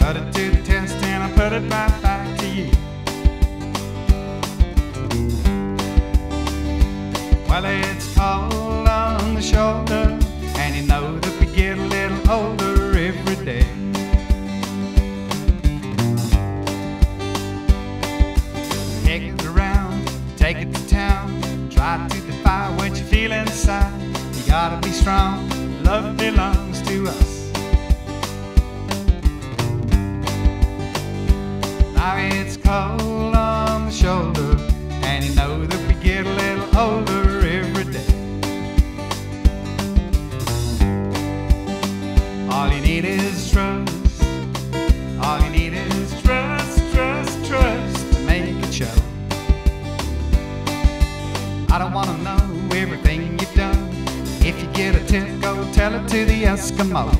Put it to the test and I put it right back to you. Well, it's cold on the shoulder, and you know that we get a little older every day. Take it around, take it to town, try to defy what you feel inside. You gotta be strong, love belongs to us. Now it's cold on the shoulder, and you know that we get a little older every day. All you need is trust. All you need is trust, trust, trust to make it show. I don't wanna know everything you've done. If you get a tip, go tell it to the Eskimos.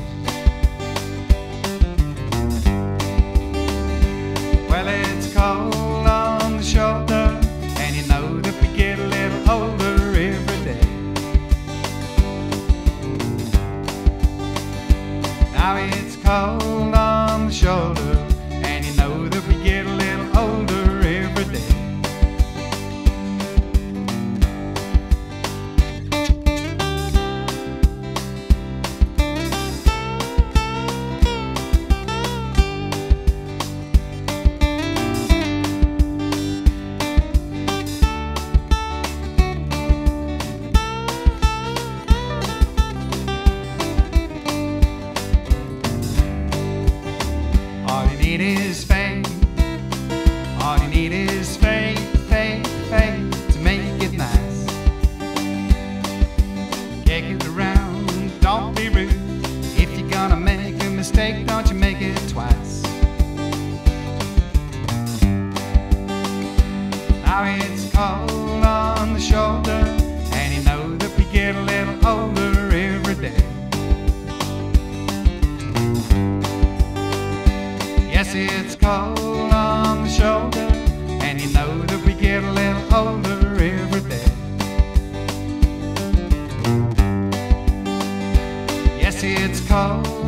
Well, it's cold on the shoulder, and you know that we get a little older every day. Now it's cold on the shoulder, and you know that we get a little older every day. All you need is faith. All you need is faith, faith, faith to make it nice. Kick it around, don't be rude. If you're gonna make a mistake, don't you make it twice. Now it's cold on the shoulder, and you know that we get a little older every day. Yes, it's cold on the shoulder, and you know that we get a little older every day. Yes, it's cold